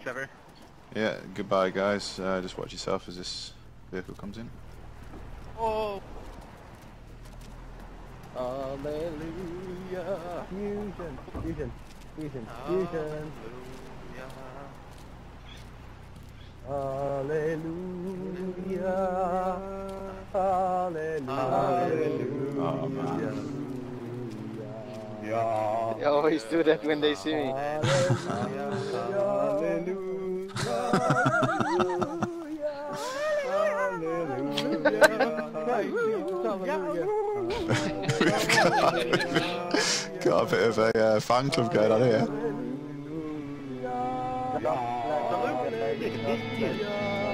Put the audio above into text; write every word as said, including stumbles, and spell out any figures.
Trevor. Yeah, goodbye guys. Uh, just watch yourself as this vehicle comes in. Oh! Hallelujah. Fusion, fusion, fusion, fusion. Hallelujah. Hallelujah. Hallelujah. Yeah. They always do that when they see me. Hallelujah. Got a bit of a uh, fan club going on here. Hallelujah.